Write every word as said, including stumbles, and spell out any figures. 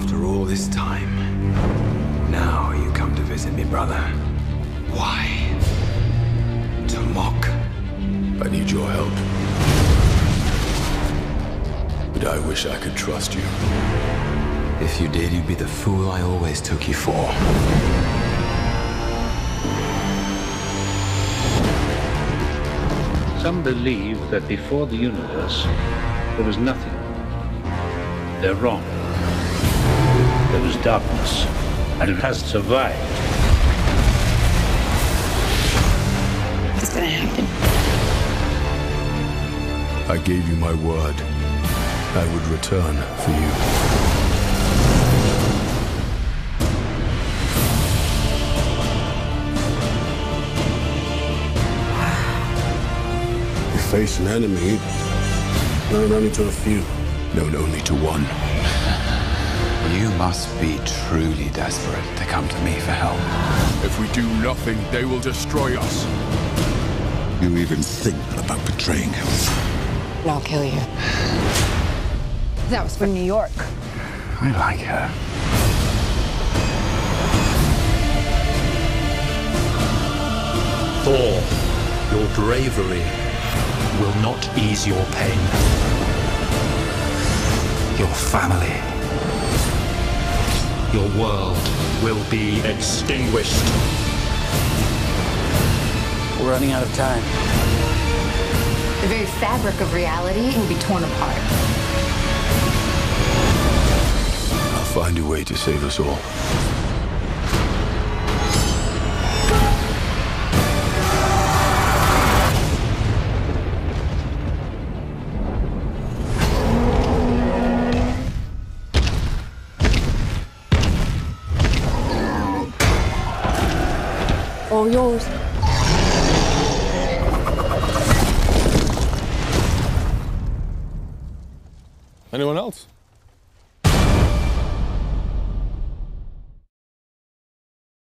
After all this time, now you come to visit me, brother. Why? To mock? I need your help. But I wish I could trust you. If you did, you'd be the fool I always took you for. Some believe that before the universe, there was nothing. They're wrong. There was darkness, and it has survived. What's gonna happen? I gave you my word. I would return for you. You face an enemy, known only to a few. Known only to one. You must be truly desperate to come to me for help. If we do nothing, they will destroy us. You even think about betraying him. And I'll kill you. That was from New York. I like her. Thor, your bravery will not ease your pain. Your family, your world will be extinguished. We're running out of time. The very fabric of reality will be torn apart. I'll find a way to save us all. All yours. Anyone else?